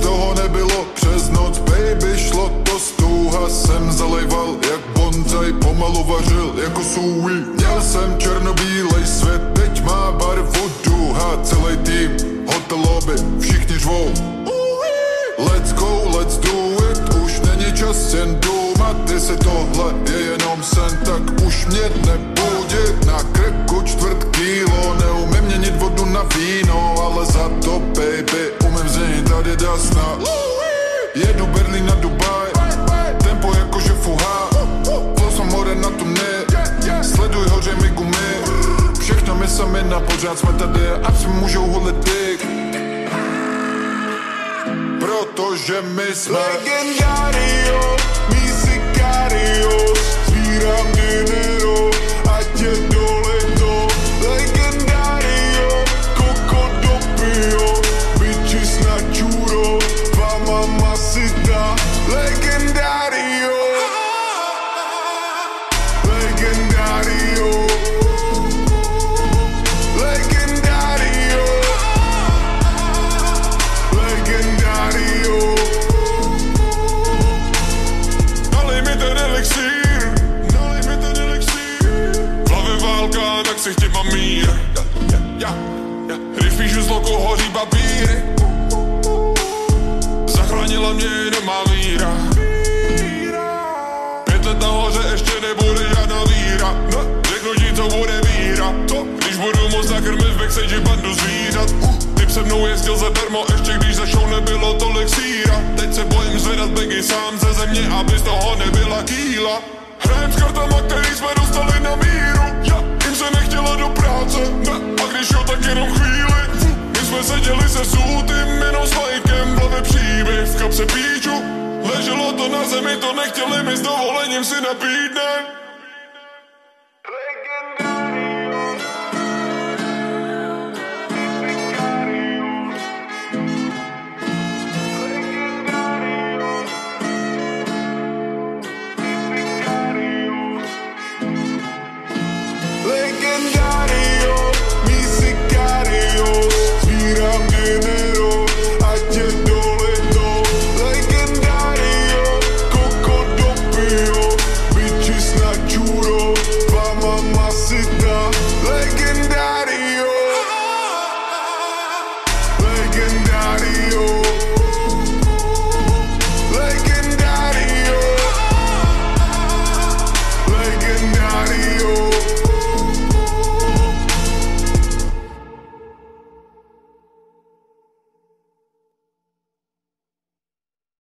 toho nebylo. Přes noc, baby, šlo to stouha. Jsem zalejval jak bonzaj, pomalu vařil jako sůj. Měl jsem černobílej svět, teď má barvu duha. Celý tým, hotel lobby, všichni řvou. Let's go, let's do it, už není čas jen důmat. Jestli tohle je jenom sen, tak už mě nebudit. Na krku 1/4 kilo, neumím měnit vodu na víno, ale za to, baby, umím změnit Adidas na jedu Berlín na Dubaj, tempo jakože fuhá. Vlasem more na turné, sleduj hoře mi gumy. Všechno my sami na pořád jsme tady a si můžou holit dick, protože my jsme legendario, mi sicario. Svírám dinero, ať je dole to. Legendario, koko do pio. Bitches na čuro, tvá mama si dá. Legendario, legendario, legendario, legendario. Nalej mi ten elixír, nalej mi ten elixír. V hlavě válka, tak si chtěl mám mír. Když píšu z loku, hoří papíry. Zachránila mě jenom má víra. 5 let nahoře ještě nebude žádná víra. Řeknu ti, co bude víra. Když budu moc nakrmit v backstage bandu zvířat. Typ se mnou jezdil zadarmo, ještě když za show nebylo tolik síra. Teď se bojím zvedat bagy sám ze země, aby z toho nebyla kýla. Hrajem s kartama, který jsme dostali na míru. Jim se nechtělo do práce, a když jo, tak jenom chvíli. My jsme seděli se sůtým, jenom s lajkem, v hlavě příběh, v kapse píču. Leželo to na zemi, to nechtěli mi s dovolením si napít, ne?